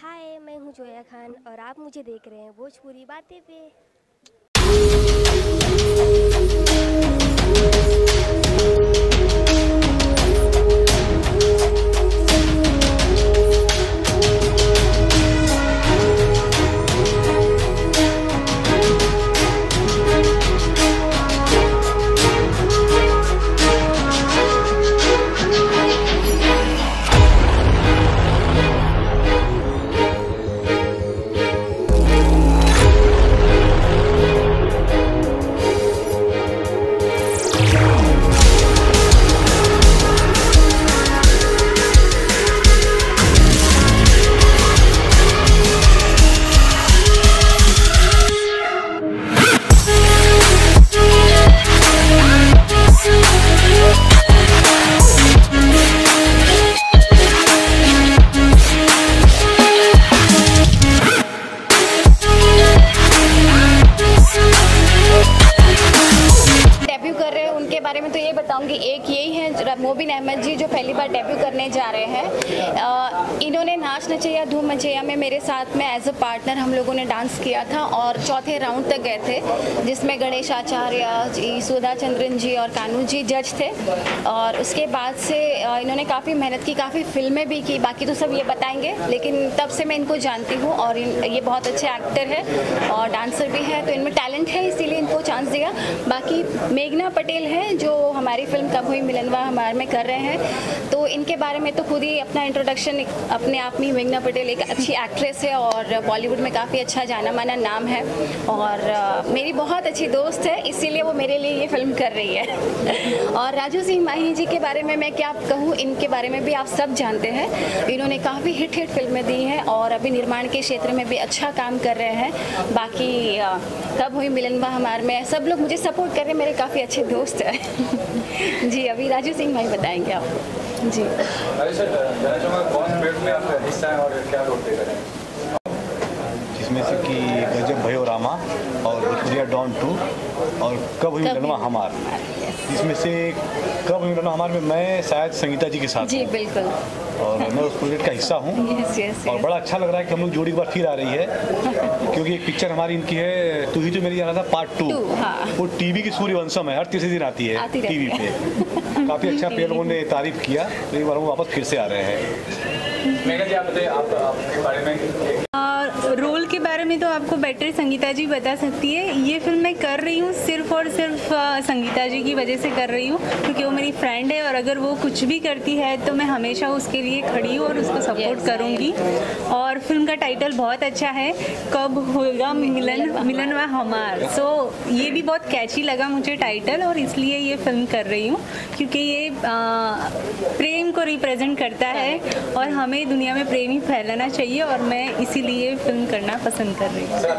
हाय, मैं हूँ जोया खान और आप मुझे देख रहे हैं भोजपुरी बातें पे। बारे में तो ये बताऊंगी, एक यही है मोबिन अहमद जी जो पहली बार डेब्यू करने जा रहे हैं। इन्होंने नाच नचैया धूम मचैया में मेरे साथ में एज अ पार्टनर हम लोगों ने डांस किया था और चौथे राउंड तक गए थे, जिसमें गणेश आचार्य जी, सुधा चंद्रन जी और कानू जी जज थे। और उसके बाद से इन्होंने काफ़ी मेहनत की, काफ़ी फिल्में भी की, बाकी तो सब ये बताएंगे, लेकिन तब से मैं इनको जानती हूँ और ये बहुत अच्छे एक्टर है और डांसर भी है, तो इनमें टैलेंट है, इसीलिए इनको चांस दिया। बाकी मेघना पटेल है जो हमारी फिल्म कब हुई मिलनवा हमार में कर रहे हैं, तो इनके बारे में तो खुद ही अपना इंट्रोडक्शन अपने आप में। मेघना पटेल एक अच्छी एक्ट्रेस है और बॉलीवुड में काफ़ी अच्छा जाना माना नाम है और मेरी बहुत अच्छी दोस्त है, इसीलिए वो मेरे लिए ये फिल्म कर रही है। और राजू सिंह माही जी के बारे में मैं क्या कहूँ, इनके बारे में भी आप सब जानते हैं। इन्होंने काफ़ी हिट फिल्में दी हैं और अभी निर्माण के क्षेत्र में भी अच्छा काम कर रहे हैं। बाकी कब हुई मिलनवा हमार में सब लोग मुझे सपोर्ट कर रहे हैं, मेरे काफ़ी अच्छे दोस्त हैं। जी, अभी राजू सिंह भाई बताएंगे आपको। जी जिसमें से कि गजब भयो रामा और भोजपुरिया डॉन 2 और कब हुई मिलनवा हमार, जिसमें से कब हुई मिलनवा हमार में मैं शायद संगीता जी के साथ। जी बिल्कुल, और मैं उस प्रोजेक्ट का हिस्सा हूँ। और बड़ा अच्छा लग रहा है कि हम लोग जोड़ी एक बार फिर आ रही है, क्योंकि एक पिक्चर हमारी इनकी है तू ही तो मेरी जाना था पार्ट 2। वो टीवी की सूर्यवंशम है, हर तीसरे दिन आती है टीवी पे। काफ़ी अच्छा पे लोगों ने तारीफ किया, तो एक बार वो वापस फिर से आ रहे हैं। मेघा जी, आप बताइए आपके बारे में। रोल के बारे में तो आपको बेटर संगीता जी बता सकती है। ये फिल्म मैं कर रही हूँ सिर्फ और सिर्फ संगीता जी की वजह से कर रही हूँ, क्योंकि वो मेरी फ्रेंड है और अगर वो कुछ भी करती है तो मैं हमेशा उसके लिए खड़ी हूँ और उसको सपोर्ट करूँगी। और फिल्म का टाइटल बहुत अच्छा है, कब होगा मिलनवा हमार। सो ये भी बहुत कैची लगा मुझे टाइटल, और इसलिए ये फिल्म कर रही हूँ, क्योंकि ये प्रेम को रिप्रेजेंट करता है और हमें दुनिया में प्रेम ही फैलाना चाहिए, और मैं इसीलिए फिल्म करना पसंद कर रही हूँ।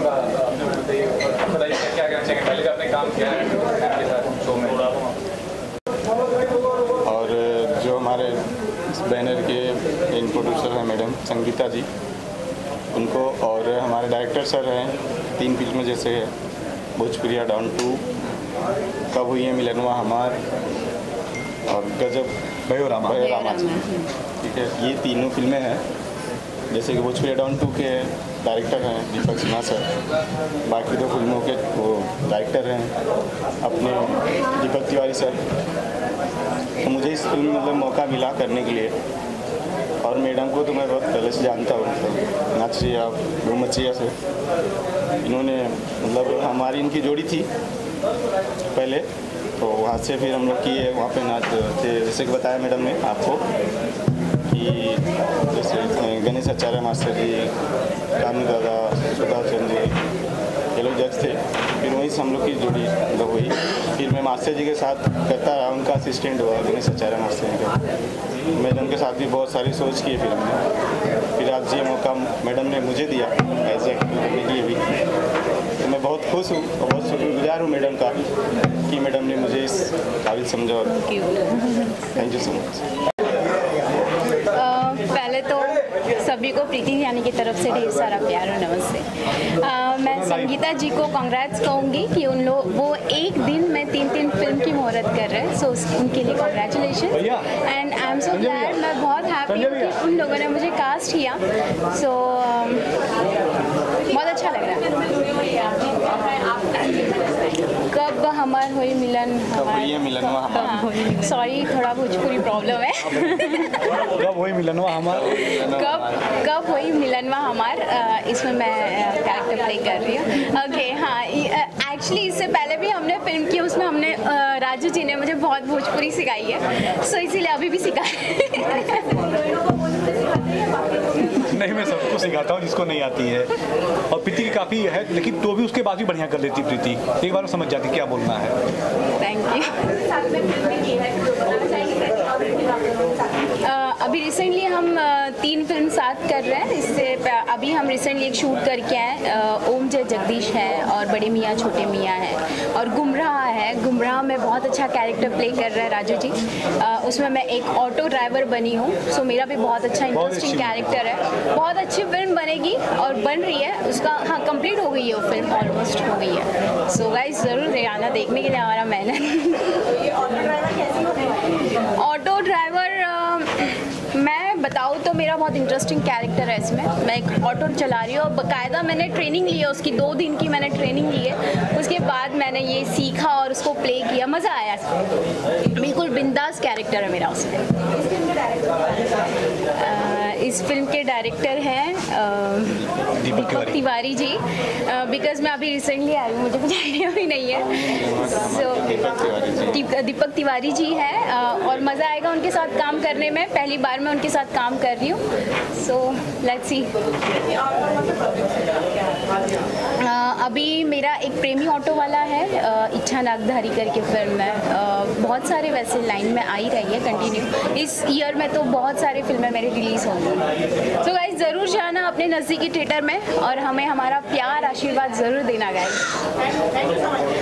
और जो हमारे इस बैनर के इन प्रोड्यूसर हैं मैडम संगीता जी, उनको, और हमारे डायरेक्टर सर हैं 3 फिल्में जैसे है भोजपुरिया डॉन 2, कब हुई है मिलनवा हमार और गजब भयो रामा जी। ठीक है, ये तीनों फिल्में हैं। जैसे कि भोजपुरिया डॉन 2 के डायरेक्टर हैं दीपक सिन्हा सर, बाकी 2 फिल्मों के वो डायरेक्टर हैं अपने दीपक तिवारी सर। तो मुझे इस फिल्म में मतलब मौका मिला करने के लिए, और मैडम को तो मैं बहुत पहले से जानता हूँ, तो नाचिया धूम मचैया से इन्होंने मतलब हमारी इनकी जोड़ी थी पहले, तो वहाँ से फिर हम लोग किए, वहाँ पे नाच थे। जैसे कि बताया मैडम ने आपको कि जैसे गणेश आचार्य मास्टर जी, कानू दादा, सुधा चंद जी, ये लोग जज थे। फिर वहीं से हम लोग की जोड़ी मतलब हुई। फिर मैं मास्टर जी के साथ करता रहा, उनका असिस्टेंट हुआ गणेश आचार्य मास्टर जी का। मैडम के साथ भी बहुत सारी सोच की फिल्म में। फिर आज ये मौका मैडम ने मुझे दिया एज एक्टर करने के लिए भी, तो मैं बहुत खुश हूँ और बहुत शुक्रगुजार हूँ मैडम का कि मैडम ने मुझे इस काबिल समझा। और थैंक यू सो मच। पहले तो सभी को प्रीति यानी की तरफ से ढेर सारा प्यार और नमस्ते। मैं संगीता जी को कांग्रेट्स कहूँगी कि वो एक दिन में 3 फिल्म की मुहूर्त कर रहे हैं, सो उनके लिए congratulation and I am so glad. मैं बहुत हैप्पी हूँ कि उन लोगों ने मुझे कास्ट किया, सो बहुत अच्छा लग रहा है। कब हमार हुई मिलन, सॉरी थोड़ा भोजपुरी प्रॉब्लम है। कब हुई मिलनवा हमार, कब हुई मिलनवा हमार, इसमें मैं कैरेक्टर प्ले कर रही हूँ। ओके हाँ, एक्चुअली इससे पहले भी हमने फिल्म की, उसमें हमने राजू जी ने मुझे बहुत भोजपुरी सिखाई है, सो इसीलिए अभी भी नहीं मैं सबको सिखाता हूँ जिसको नहीं आती है, और प्रीति की काफ़ी है, लेकिन तो भी उसके बाद भी बढ़िया कर लेती प्रीति, एक बार समझ जाती क्या बोलना है। Thank you. अभी रिसेंटली हम 3 फिल्म साथ कर रहे हैं। इससे अभी हम रिसेंटली एक शूट करके आए, ओम जय जगदीश है और बड़े मियाँ छोटे मियाँ है, और गुमराह है। गुमराह में बहुत अच्छा कैरेक्टर प्ले कर रहे हैं राजू जी। उसमें मैं एक ऑटो ड्राइवर बनी हूँ, सो मेरा भी बहुत अच्छा इंटरेस्टिंग कैरेक्टर है। बहुत अच्छी फिल्म बनेगी और बन रही है, उसका हाँ कंप्लीट हो गई है, वो फिल्म ऑलमोस्ट हो गई है। सो गाइस ज़रूर आना देखने के लिए हमारा मेहनत। ऑटो ड्राइवर मैं बताऊँ तो मेरा बहुत इंटरेस्टिंग कैरेक्टर है इसमें। मैं एक ऑटो चला रही हूँ और बाकायदा मैंने ट्रेनिंग ली है उसकी, 2 दिन की मैंने ट्रेनिंग ली है। उसके बाद मैंने ये सीखा और उसको प्ले किया, मज़ा आया। बिल्कुल बिंदास कैरेक्टर है मेरा उसमें। इस फिल्म के डायरेक्टर हैं दीपक तिवारी जी, बिकॉज मैं अभी रिसेंटली आई हूँ, मुझे कुछ आइडिया भी नहीं है। सो दीपक तिवारी जी हैं और मज़ा आएगा उनके साथ काम करने में। पहली बार मैं उनके साथ काम कर रही हूँ, सो लेट्स सी। अभी मेरा एक प्रेमी ऑटो वाला है, इच्छा नागधारी करके फिल्म है। बहुत सारे वैसे लाइन में आ ही रही है कंटिन्यू। इस ईयर में तो बहुत सारे फिल्में मेरी रिलीज़ होंगी। तो गाइस ज़रूर जाना अपने नज़दीकी थिएटर में और हमें हमारा प्यार आशीर्वाद ज़रूर देना गाइस।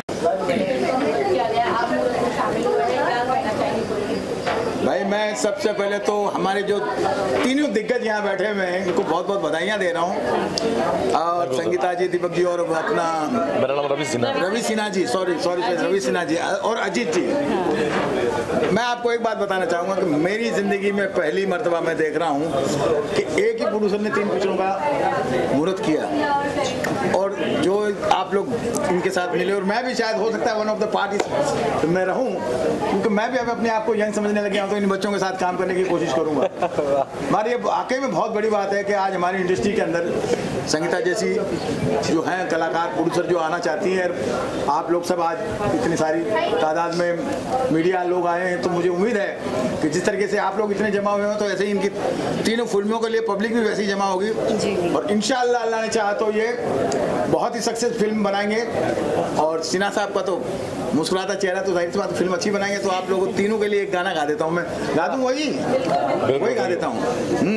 भाई मैं सबसे पहले तो हमारे जो तीनों दिग्गज यहाँ बैठे हुए हैं इनको बहुत बहुत बधाइयाँ दे रहा हूँ, और संगीता जी, दीपक जी और अपना रवि सिन्हा जी, सॉरी रवि सिन्हा जी और अजीत जी। मैं आपको एक बात बताना चाहूँगा कि मेरी ज़िंदगी में पहली मर्तबा मैं देख रहा हूँ कि एक ही प्रोड्यूसर ने 3 पिक्चरों का मुहूर्त किया, और जो आप लोग इनके साथ मिले, और मैं भी शायद हो सकता है वन ऑफ द पार्टीज में रहूँ, क्योंकि मैं भी अब अपने आप को यंग समझने लग गया हूँ, तो इन बच्चों के साथ काम करने की कोशिश करूँगा। हमारी ये वाकई में बहुत बड़ी बात है कि आज हमारी इंडस्ट्री के अंदर संगीता जैसी जो हैं कलाकार, प्रोड्यूसर जो आना चाहती हैं, आप लोग सब आज इतनी सारी तादाद में मीडिया लोग आए हैं, तो मुझे उम्मीद है कि जिस तरीके से आप लोग इतने जमा हुए हो, तो ऐसे ही इनकी तीनों फिल्मों के लिए पब्लिक भी वैसे ही जमा होगी, और इंशाअल्लाह अल्लाह ने चाहा तो ये बहुत ही सक्सेस फिल्म बनाएंगे। और सिन्हा साहब का तो मुस्कुराता चेहरा, तो जाहिर सी बात फिल्म अच्छी बनाएंगे। तो आप लोगों तीनों के लिए एक गाना गा देता हूँ, मैं गा दूँ वही गा देता हूँ।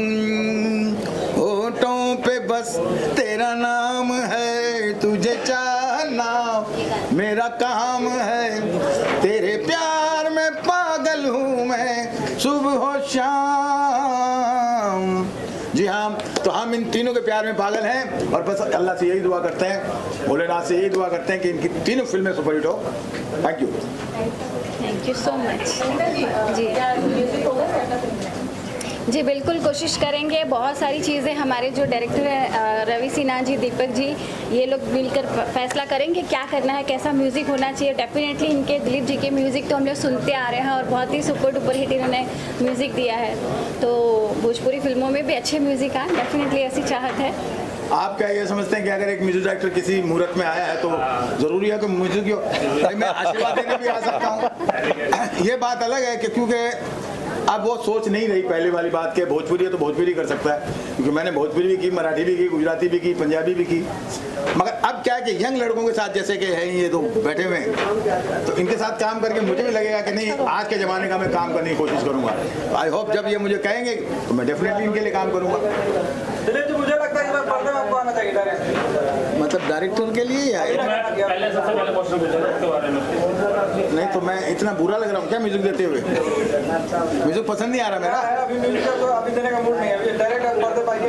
होठों पे बस तेरा नाम है, तुझे चाहना मेरा काम है, तेरे प्यार में पागल हूँ मैं सुबह हो शाम। जी हाँ, तो हम इन तीनों के प्यार में पागल हैं, और बस अल्लाह से यही दुआ करते हैं, भोलेनाथ से यही दुआ करते हैं कि इनकी तीनों फिल्में सुपरहिट हो। Thank you so much. जी बिल्कुल कोशिश करेंगे। बहुत सारी चीज़ें हमारे जो डायरेक्टर हैं रवि सिन्हा जी, दीपक जी, ये लोग मिलकर फैसला करेंगे क्या करना है, कैसा म्यूज़िक होना चाहिए। डेफिनेटली इनके दिलीप जी के म्यूज़िक तो हम लोग सुनते आ रहे हैं और बहुत ही सुपर डुपर हिट इन्होंने म्यूज़िक दिया है, तो भोजपुरी फिल्मों में भी अच्छे म्यूज़िक आए, डेफिनेटली ऐसी चाहत है। आप क्या ये समझते हैं कि अगर एक म्यूजिक डायरेक्टर किसी मुहूर्त में आया है तो ज़रूरी है कि म्यूजिक मैं आशीर्वाद देने भी आ सकता हूँ? ये बात अलग है कि क्योंकि अब वो सोच नहीं रही पहले वाली बात के भोजपुरी है तो भोजपुरी कर सकता है, क्योंकि मैंने भोजपुरी भी की, मराठी भी की, गुजराती भी की, पंजाबी भी की। मगर अब क्या है कि यंग लड़कों के साथ जैसे कि हैं ये तो बैठे हुए हैं, तो इनके साथ काम करके मुझे भी लगेगा कि नहीं आज के ज़माने का मैं काम करने की कोशिश करूँगा। आई होप जब ये मुझे कहेंगे तो मैं डेफिनेटली इनके लिए काम करूँगा। मुझे लगता है आपको आना चाहिए मतलब डायरेक्टर के लिए या पहले सबसे पहले क्वेश्चन पूछा था इसके बारे में। नहीं तो मैं इतना बुरा लग रहा हूँ क्या म्यूजिक देते हुए? म्यूजिक पसंद नहीं आ रहा मेरा। अभी म्यूजिक तो अभी देने का मूड नहीं है, अभी डायरेक्ट पर्दे पाएंगे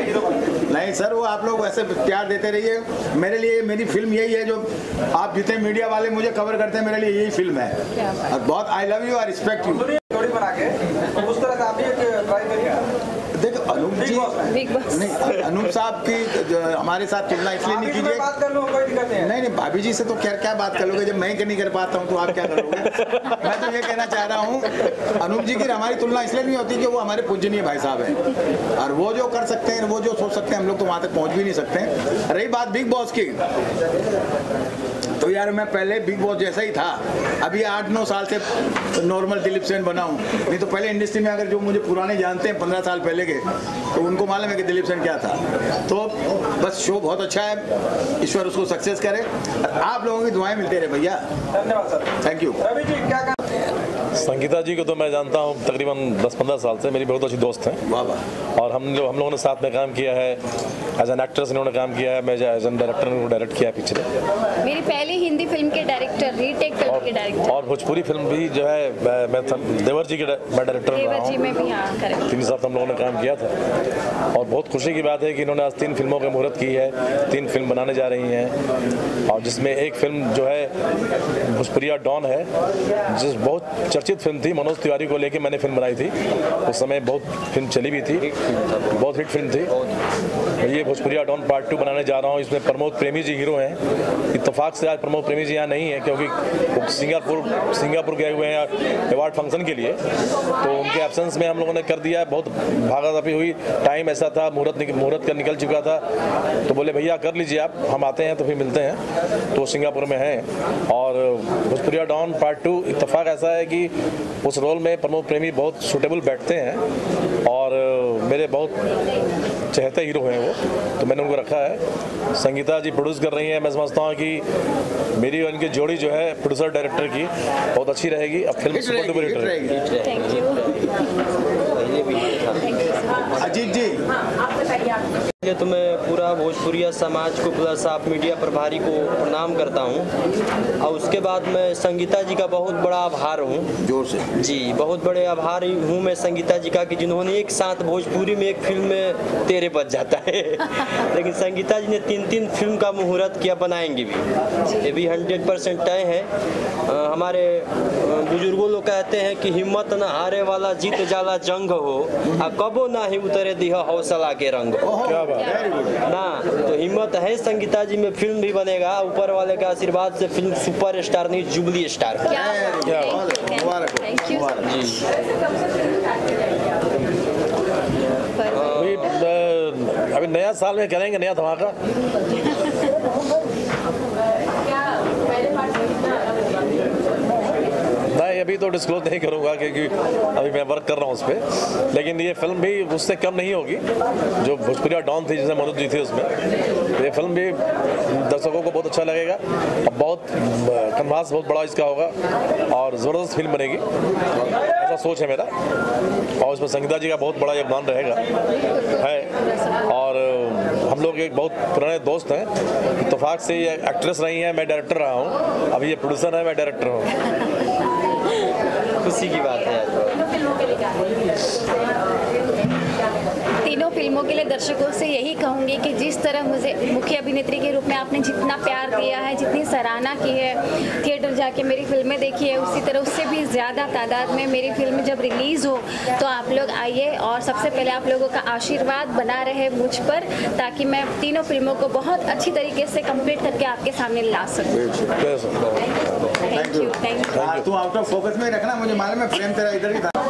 नहीं सर, वो आप लोग वैसे प्यार देते रहिए। मेरे लिए मेरी फिल्म यही है, जो आप जितने मीडिया वाले मुझे कवर करते हैं, मेरे लिए यही फिल्म है। और बहुत आई लव यू और रिस्पेक्ट यू। जोड़ी बना के तो उस तरह का आप भी ट्राई करिए। देखो अनूप जी, नहीं अनूप साहब की हमारे साथ तुलना इसलिए नहीं कीजिए। बात कर लो, कोई दिक्कत नहीं है। नहीं भाभी जी से तो खैर क्या बात कर लोगे, जब मैं नहीं कर पाता हूँ तो आप क्या करोगे। मैं तो ये कहना चाह रहा हूँ, अनूप जी की हमारी तुलना इसलिए नहीं होती कि वो हमारे पूजनीय भाई साहब हैं, और वो जो कर सकते हैं, वो जो सोच सकते हैं, हम लोग तो वहाँ तक पहुँच भी नहीं सकते। रही बात बिग बॉस की, तो यार मैं पहले बिग बॉस जैसा ही था। अभी 8-9 साल से नॉर्मल दिलीप सेन बना हूँ। नहीं तो पहले इंडस्ट्री में अगर जो मुझे पुराने जानते हैं 15 साल पहले के, तो उनको मालूम है कि दिलीप सेन क्या था। तो बस शो बहुत अच्छा है, ईश्वर उसको सक्सेस करे। आप लोगों की दुआएं मिलते रहे भैया। धन्यवाद sir. Thank you. Ravi ji क्या संगीता जी को तो मैं जानता हूँ तकरीबन 10-15 साल से, मेरी बहुत अच्छी दोस्त हैं। वाह वाह। और हम लोगों ने साथ में काम किया है, एज एन एक्ट्रेस इन्होंने काम किया है, मैं एज एन डायरेक्टर ने डायरेक्ट किया पिछले। मेरी पहली हिंदी फिल्म के डायरेक्टर, रीटेक फिल्म के डायरेक्टर। और भोजपुरी फिल्म भी जो है मैं देवर जी के मैं डायरेक्टर रहा हूँ। देवर जी में भी हाँ करेक्ट। 3 साल हम लोगों ने काम किया था, और बहुत खुशी की बात है कि इन्होंने आज 3 फिल्मों का मुहूर्त की है, 3 फिल्म बनाने जा रही हैं। और जिसमें एक फिल्म जो है भोजपुरिया डॉन है, जिस बहुत चर्चित फिल्म थी, मनोज तिवारी को लेके मैंने फिल्म बनाई थी। उस समय बहुत फिल्म चली भी थी, बहुत हिट फिल्म थी। ये भोजपुरिया डॉन पार्ट 2 बनाने जा रहा हूँ। इसमें प्रमोद प्रेमी जी हीरो हैं। इत्तेफाक से आज प्रमोद प्रेमी जी यहाँ नहीं है, क्योंकि वो सिंगापुर गए हुए हैं अवार्ड फंक्शन के लिए। तो उनके एब्सेंस में हम लोगों ने कर दिया। बहुत भागादौड़ी हुई, टाइम ऐसा था, मुहूर्त का निकल चुका था। तो बोले भैया कर लीजिए आप, हम आते हैं तो फिर मिलते हैं। तो सिंगापुर में हैं। और भोजपुरिया डॉन पार्ट 2 इत्तेफाक ऐसा है कि उस रोल में प्रमोद प्रेमी बहुत सूटेबल बैठते हैं, और मेरे बहुत चहेते हीरो हैं वो, तो मैंने उनको रखा है। संगीता जी प्रोड्यूस कर रही हैं। मैं समझता हूँ कि मेरी और इनकी जोड़ी जो है प्रोड्यूसर डायरेक्टर की बहुत अच्छी रहेगी। अब फिल्म सुपर डुपर हिट रहेगी। Thank you. अजीत जी तो मैं पूरा भोजपुरिया समाज को प्लस आप मीडिया प्रभारी को प्रणाम करता हूं, और उसके बाद मैं संगीता जी का बहुत बड़ा आभार हूं। जोर से जी, बहुत बड़े आभारी हूं मैं संगीता जी का कि जिन्होंने एक साथ भोजपुरी में एक फिल्म में तेरे बच जाता है। लेकिन संगीता जी ने 3 फिल्म का मुहूर्त किया, बनाएंगे भी, ये भी 100% तय है। हमारे बुजुर्गों लोग कहते हैं कि हिम्मत न हारे वाला जीत जाला जंग हो, आ कबो ना ही उतरे दिया हौसला के रंग हो ना। तो हिम्मत है संगीता जी में, फिल्म भी बनेगा। ऊपर वाले के आशीर्वाद से फिल्म सुपर स्टार नहीं जुबली स्टार। अभी नया साल में करेंगे नया धमाका। नहीं, अभी तो डिस्क्लोज नहीं करूंगा, क्योंकि अभी मैं वर्क कर रहा हूँ उस पर। लेकिन ये फिल्म भी उससे कम नहीं होगी जो भोजपुरिया डॉन थी, जिसमें मनोज जी थी उसमें। तो ये फिल्म भी दर्शकों को बहुत अच्छा लगेगा। अब बहुत कन्वास बहुत बड़ा इसका होगा, और ज़बरदस्त फिल्म बनेगी, ऐसा सोच है मेरा। और इसमें संगीता जी का बहुत बड़ा योगदान रहेगा है। और हम लोग एक बहुत पुराने दोस्त हैं। इत्तेफाक से ये एक्ट्रेस रही हैं, मैं डायरेक्टर रहा हूँ। अभी ये प्रोड्यूसर है, मैं डायरेक्टर हूँ। खुशी की बात है। तीनों फिल्मों के लिए दर्शकों से यही कहूँगी कि जिस तरह मुझे मुख्य अभिनेत्री के रूप में आपने जितना प्यार दिया है, जितनी सराहना की है, थिएटर जाके मेरी फिल्में देखी है, उसी तरह उससे भी ज़्यादा तादाद में मेरी फिल्म जब रिलीज़ हो तो आप लोग आइए। और सबसे पहले आप लोगों का आशीर्वाद बना रहे मुझ पर, ताकि मैं तीनों फिल्मों को बहुत अच्छी तरीके से कंप्लीट करके आपके सामने ला सकूँ। Thank you. तू आउट ऑफ फोकस में रखना, मुझे मालूम है फ्रेम तेरा इधर ही था।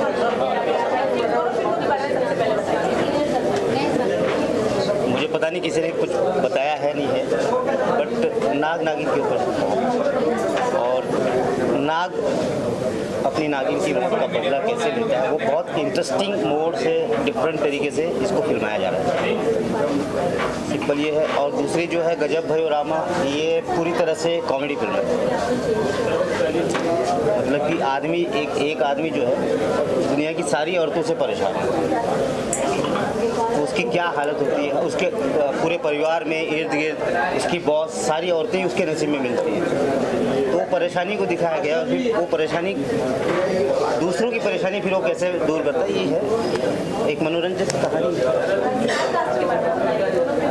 मुझे पता नहीं किसी ने कुछ बताया है नहीं है, बट नाग नागिन के ऊपर, और नाग अपनी नागिन की मौत का बदला कैसे लेता है, वो बहुत इंटरेस्टिंग मोड से, डिफरेंट तरीके से इसको फिल्माया जा रहा है। सिंपल ये है। और दूसरी जो है गजब भयो रामा, ये पूरी तरह से कॉमेडी फिल्म है। मतलब कि आदमी एक आदमी जो है दुनिया की सारी औरतों से परेशान है, तो उसकी क्या हालत होती है, उसके पूरे परिवार में इर्द गिर्द उसकी बॉस सारी औरतें उसके नसीब में मिलती हैं। तो परेशानी को दिखाया गया, और फिर वो परेशानी, दूसरों की परेशानी फिर वो कैसे दूर करता है, ये है एक मनोरंजक कहानी है।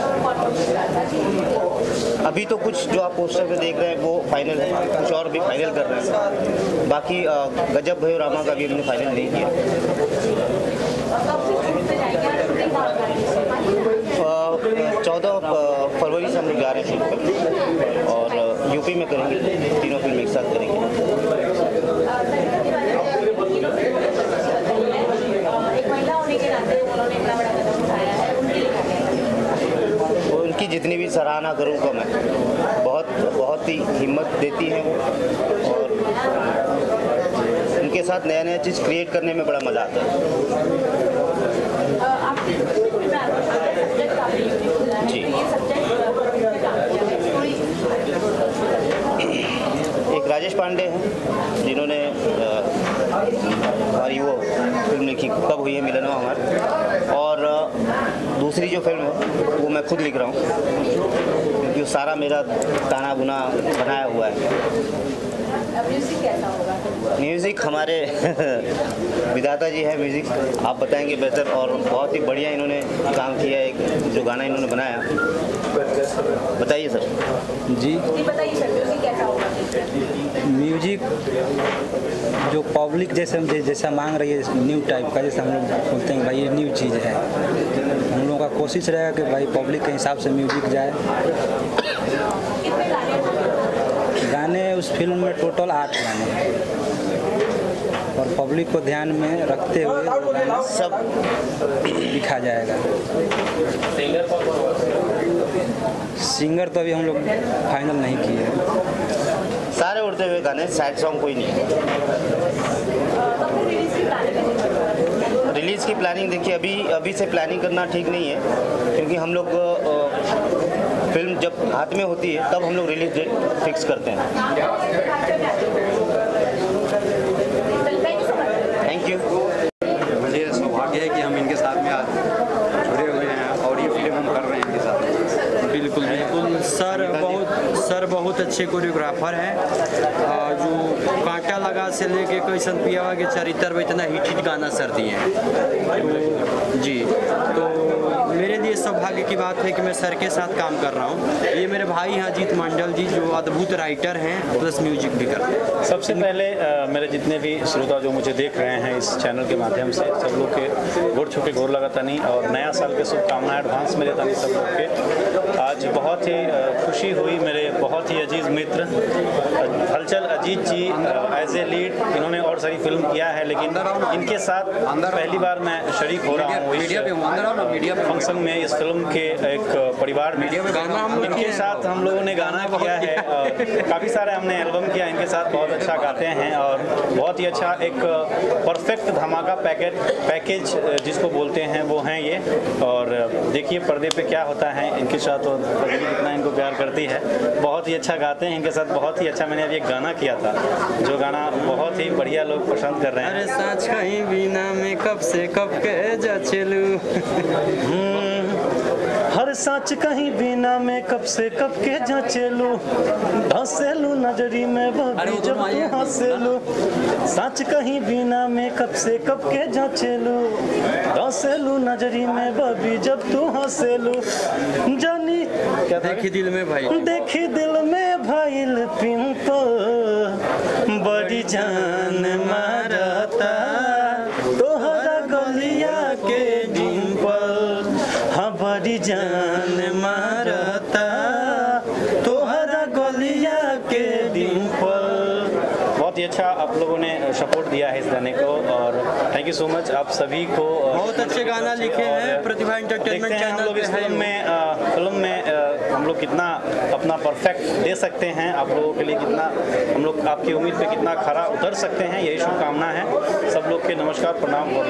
अभी तो कुछ जो आप पोस्टर पे देख रहे हैं वो फाइनल है, कुछ और भी फाइनल कर रहे हैं। बाकी गजब भयो रामा का भी हमने फाइनल नहीं किया। 14 फरवरी से हम लोग जा रहे हैं शूट पर और यूपी में करेंगे, तीनों फिल्म एक साथ करेंगे। उनकी जितनी भी सराहना करूँगा मैं, बहुत ही हिम्मत देती है वो, और उनके साथ नया नया चीज़ क्रिएट करने में बड़ा मज़ा आता है। जी, एक राजेश पांडे हैं जिन्होंने हमारी वो फिल्म लिखी कब हुई है मिलनवा हमार, और दूसरी जो फिल्म है वो मैं खुद लिख रहा हूँ क्योंकि सारा मेरा ताना बुना बनाया हुआ है। म्यूज़िक हमारे विधाता जी है, म्यूज़िक आप बताएंगे बेहतर, और बहुत ही बढ़िया इन्होंने काम किया। एक जो गाना इन्होंने बनाया, बताइए सर। जी बताइए सर, म्यूज़िक कैसा होगा? म्यूजिक जो पब्लिक जैसा मांग रही है, न्यू टाइप का, जैसे हम लोग बोलते हैं भाई ये न्यू चीज़ है, हम लोगों का कोशिश रहेगा कि भाई पब्लिक के हिसाब से म्यूजिक जाए। गाने उस फिल्म में टोटल 8 गाने हैं और पब्लिक को ध्यान में रखते हुए सब लिखा जाएगा। सिंगर तो अभी हम लोग फाइनल नहीं किए हैं। सारे उड़ते हुए गाने, सैड सॉन्ग कोई नहीं है। रिलीज़ की प्लानिंग देखिए, अभी से प्लानिंग करना ठीक नहीं है क्योंकि हम लोग फिल्म जब हाथ में होती है तब हम लोग रिलीज डेट फिक्स करते हैं। Thank you. मुझे सौभाग्य है कि हम इनके साथ में आज जुड़े हुए हैं और ये फिल्म हम कर रहे हैं इनके साथ। बिल्कुल बिल्कुल सर बहुत अच्छे कोरियोग्राफर हैं, जो कांटा लगा से लेके कैसन पियावा के चरित्र में इतना हिट गाना सर दिए हैं। तो जी, तो मेरे लिए सौभाग्य की बात है कि मैं सर के साथ काम कर रहा हूँ। ये मेरे भाई हैं अजीत मंडल जी, जो अद्भुत राइटर हैं प्लस म्यूजिक भी करते हैं। सबसे पहले मेरे जितने भी श्रोता जो मुझे देख रहे हैं इस चैनल के माध्यम से, सब लोग के गोर छू के गोर लगाता नहीं और नया साल के शुभकामनाएं एडवांस में देता नहीं सब लोग के। आज बहुत ही खुशी हुई, मेरे बहुत ही अजीज मित्र हलचल Ajit ji as a lead, इन्होंने और सारी फिल्म किया है लेकिन इनके साथ पहली बार मैं शरीक हो रहा हूँ इस फंक्शन में, इस फिल्म के एक परिवार में। इनके साथ हम लोगों ने गाना किया है, काफ़ी सारे हमने एल्बम किया इनके साथ, बहुत अच्छा गाते हैं और बहुत ही अच्छा एक परफेक्ट धमाका पैकेज जिसको बोलते हैं वो हैं ये। और देखिए पर्दे पे क्या होता है इनके साथ, और कितना इनको प्यार करती है, बहुत ही अच्छा गाते हैं इनके साथ, बहुत ही अच्छा। मैंने अभी एक गाना किया था जो गाना बहुत ही बढ़िया लोग पसंद कर रहे हैं। अरे सच कहीं बिना में कब से कब के जा चलू, हर सच कहीं बिना में कब से कब के जा चलू, धसेलू नजरी में बबी जब तू हंसेलू, सच कहीं बिना में कब से कब के जा चलू, धसेलू नजरी में बबी जब तू हंसेलू, जानी क्या देखी दिल में भाई, देखी दिल में भाईल पिंपल बड़ी जान मारता, तोहरा गलिया के डिंपल हाँ बड़ी जान मारता, तोहरा गलिया के डिंपल। बहुत ही अच्छा आप लोगों ने सपोर्ट दिया है इस गाने को और थैंक यू सो मच आप सभी को। बहुत अच्छे गाना लिखे हैं प्रतिभा एंटरटेनमेंट चैनल लोग इस फिल्म में हम लोग कितना अपना परफेक्ट दे सकते हैं, आप लोगों के लिए कितना हम लोग आपकी उम्मीद पे कितना खरा उतर सकते हैं, यही शुभकामना है सब लोग के। नमस्कार, प्रणाम और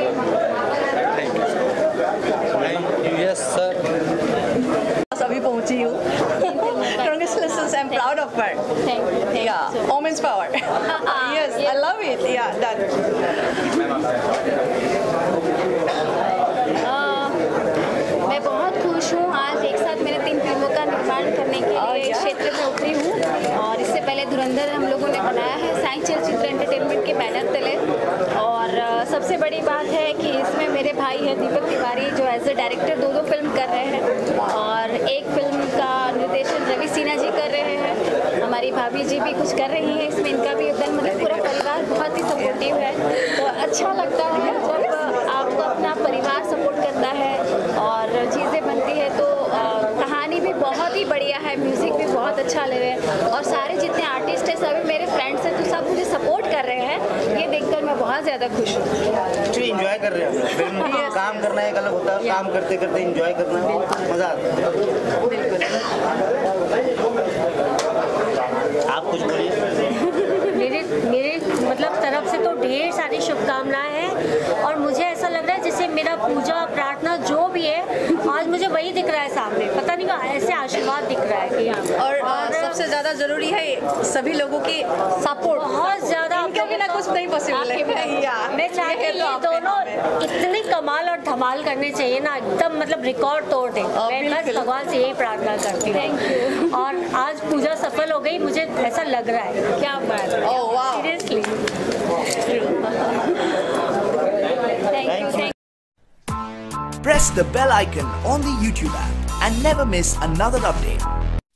यस सर। अभी पहुंची हूँ। Congratulations, I'm proud of her. Thank you. Yeah, women's power. Yes, I love it. Yeah, done. मैं बहुत खुश हूँ, आज एक साथ मेरे 3 फिल्मों का निर्माण करने के लिए क्षेत्र में उतरी हूँ और इससे पहले धुरंधर हम लोगों ने बनाया है साई चलचित्र एंटरटेनमेंट के बैनर तले। और सबसे बड़ी बात है कि इसमें मेरे भाई है दीपक तिवारी जो एज ए डायरेक्टर 2 फिल्म कर रहे हैं और एक फिल्म का निर्देशन रवि सिन्हा जी कर जी भी कुछ कर रही हैं इसमें, इनका भी योगदान, मतलब पूरा परिवार बहुत ही सपोर्टिव है। तो अच्छा लगता है जब आपको अपना परिवार सपोर्ट करता है और चीज़ें बनती है। तो कहानी भी बहुत ही बढ़िया है, म्यूज़िक भी बहुत अच्छा ले रहे हैं और सारे जितने आर्टिस्ट हैं सभी मेरे फ्रेंड्स हैं, तो सब मुझे सपोर्ट कर रहे हैं। ये देखकर मैं बहुत ज़्यादा खुश हूँ। एक्चुअली एंजॉय कर रहे हैं फिल्म, काम करना एक अलग होता है, काम करते करते एंजॉय करना मज़ा आता है। आप कुछ बोलिए। मेरे मतलब तरफ से तो ढेर सारी शुभकामनाएं हैं और मुझे ऐसा लग रहा है जैसे मेरा पूजा प्रार्थना जो भी है आज मुझे वही दिख रहा है सामने, पता नहीं ऐसे आशीर्वाद दिख रहा है कि और सबसे ज़्यादा ज़रूरी है सभी लोगों की सपोर्ट, बहुत ज़्यादा, इनके बिना कुछ नहीं पॉसिबल है। मैं चाहती हूँ ये दोनों इतने कमाल और धमाल करने चाहिए ना, एकदम मतलब रिकॉर्ड तोड़ दे। मैं बस भगवान से यही प्रार्थना करती हूँ और आज पूजा सफल हो गई, मुझे ऐसा लग रहा है। क्या बात है, seriously. Press the bell icon on the YouTube app and never miss another update.